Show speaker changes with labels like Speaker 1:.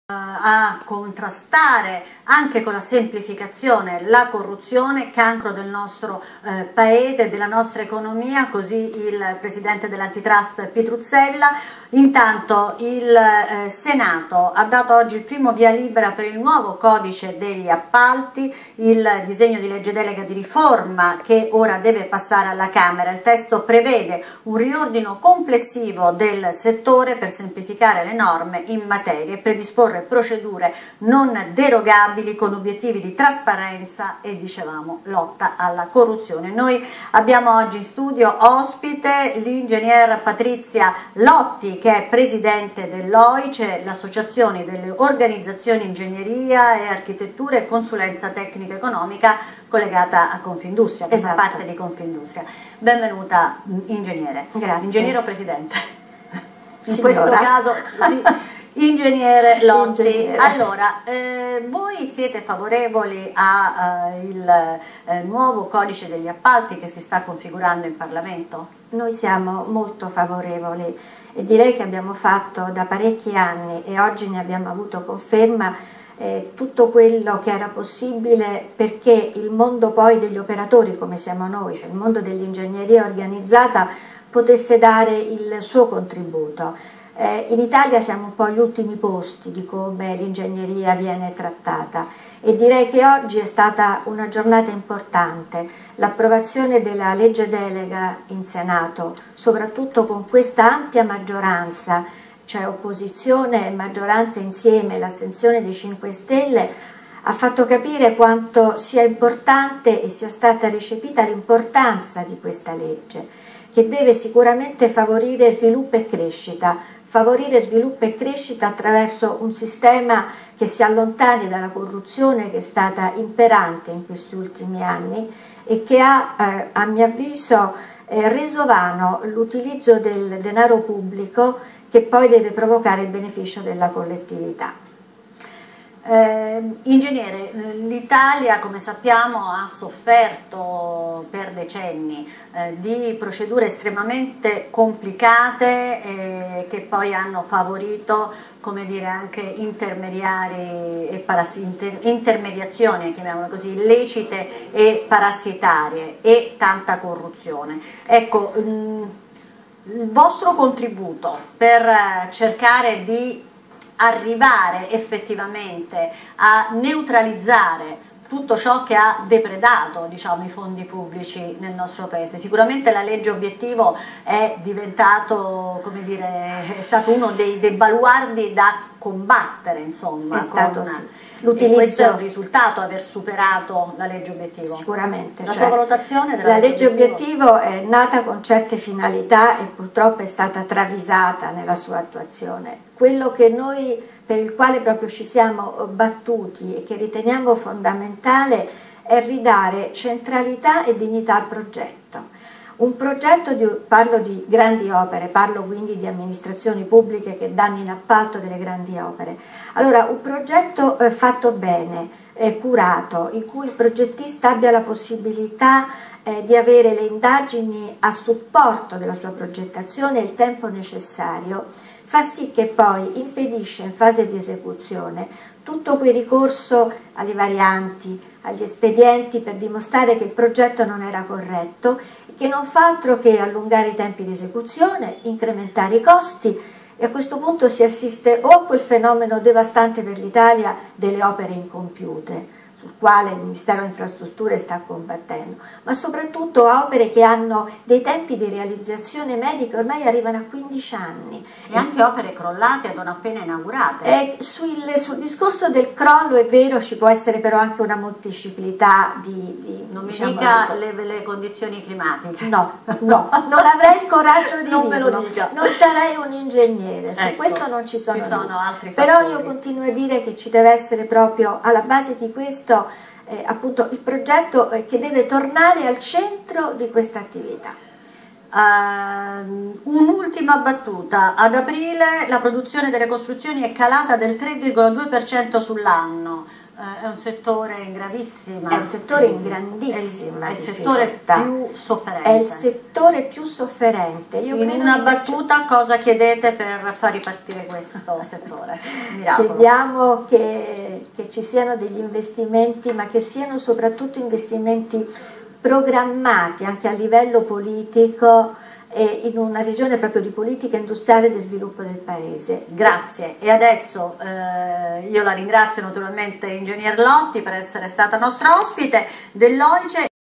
Speaker 1: a contrastare anche con la semplificazione la corruzione, cancro del nostro paese, della nostra economia, così il presidente dell'antitrust Pitruzzella. Intanto il Senato ha dato oggi il primo via libera per il nuovo codice degli appalti, il disegno di legge delega di riforma che ora deve passare alla Camera. Il testo prevede un riordino complessivo del settore per semplificare le norme in materia e predisporre procedure non derogabili con obiettivi di trasparenza e, dicevamo, lotta alla corruzione. Noi abbiamo oggi in studio ospite l'ingegner Patrizia Lotti, che è presidente dell'OICE, l'associazione delle organizzazioni ingegneria e architettura e consulenza tecnica economica collegata a Confindustria, che fa parte di Confindustria. Benvenuta ingegnere.
Speaker 2: Grazie.
Speaker 1: Ingegnere o presidente? In
Speaker 2: Signora.
Speaker 1: questo caso sì. Ingegnere Lotti,
Speaker 2: Ingegnere.
Speaker 1: allora voi siete favorevoli al nuovo codice degli appalti che si sta configurando in Parlamento?
Speaker 2: Noi siamo molto favorevoli e direi che abbiamo fatto da parecchi anni e oggi ne abbiamo avuto conferma tutto quello che era possibile perché il mondo poi degli operatori come siamo noi, cioè il mondo dell'ingegneria organizzata, potesse dare il suo contributo. In Italia siamo un po' agli ultimi posti di come l'ingegneria viene trattata e direi che oggi è stata una giornata importante, l'approvazione della legge delega in Senato, soprattutto con questa ampia maggioranza, cioè opposizione e maggioranza insieme, l'astensione dei 5 Stelle, ha fatto capire quanto sia importante e sia stata recepita l'importanza di questa legge, che deve sicuramente favorire sviluppo e crescita attraverso un sistema che si allontani dalla corruzione che è stata imperante in questi ultimi anni e che ha, a mio avviso, reso vano l'utilizzo del denaro pubblico che poi deve provocare il beneficio della collettività.
Speaker 1: Ingegnere, l'Italia come sappiamo ha sofferto per decenni di procedure estremamente complicate che poi hanno favorito, come dire, anche intermediari e intermediazioni, chiamiamole così, illecite e parassitarie e tanta corruzione. Ecco, il vostro contributo per cercare di arrivare effettivamente a neutralizzare tutto ciò che ha depredato, diciamo, i fondi pubblici nel nostro paese. Sicuramente la legge obiettivo è diventato, come dire, è stato uno dei baluardi da combattere, insomma.
Speaker 2: È stato sì.
Speaker 1: E questo è un risultato, aver superato la legge obiettivo.
Speaker 2: Sicuramente.
Speaker 1: La sua valutazione della
Speaker 2: la legge obiettivo è nata con certe finalità e purtroppo è stata travisata nella sua attuazione. Quello che noi, per il quale proprio ci siamo battuti e che riteniamo fondamentale è ridare centralità e dignità al progetto. Un progetto, parlo di grandi opere, parlo quindi di amministrazioni pubbliche che danno in appalto delle grandi opere. Allora, un progetto fatto bene, curato, in cui il progettista abbia la possibilità di avere le indagini a supporto della sua progettazione e il tempo necessario, fa sì che poi impedisce in fase di esecuzione tutto quel ricorso alle varianti, agli espedienti per dimostrare che il progetto non era corretto, che non fa altro che allungare i tempi di esecuzione, incrementare i costi e a questo punto si assiste o a quel fenomeno devastante per l'Italia delle opere incompiute, sul quale il Ministero delle Infrastrutture sta combattendo, ma soprattutto a opere che hanno dei tempi di realizzazione media che ormai arrivano a 15 anni.
Speaker 1: E anche opere crollate non appena inaugurate.
Speaker 2: Sul discorso del crollo è vero, ci può essere però anche una moltiplicità di
Speaker 1: non mi
Speaker 2: diciamo,
Speaker 1: dica le condizioni climatiche.
Speaker 2: No, non avrei il coraggio di
Speaker 1: non
Speaker 2: dirlo,
Speaker 1: me lo dica.
Speaker 2: Non sarei un ingegnere, su
Speaker 1: ecco,
Speaker 2: questo non ci sono
Speaker 1: altri fattori.
Speaker 2: Però io continuo a dire che ci deve essere proprio alla base di questo appunto il progetto che deve tornare al centro di questa attività.
Speaker 1: Un'ultima battuta: ad aprile la produzione delle costruzioni è calata del 3,2% sull'anno. È un settore in gravissima.
Speaker 2: È un settore in grandissima
Speaker 1: è il settore più sofferente.
Speaker 2: È il settore più sofferente. Io
Speaker 1: in
Speaker 2: credo
Speaker 1: una battuta cosa chiedete per far ripartire questo settore? Miracolo.
Speaker 2: Chiediamo che ci siano degli investimenti, ma che siano soprattutto investimenti programmati anche a livello politico e in una regione proprio di politica industriale e di sviluppo del Paese.
Speaker 1: Grazie, e adesso io la ringrazio naturalmente Ingegner Lotti per essere stata nostra ospite dell'OICE.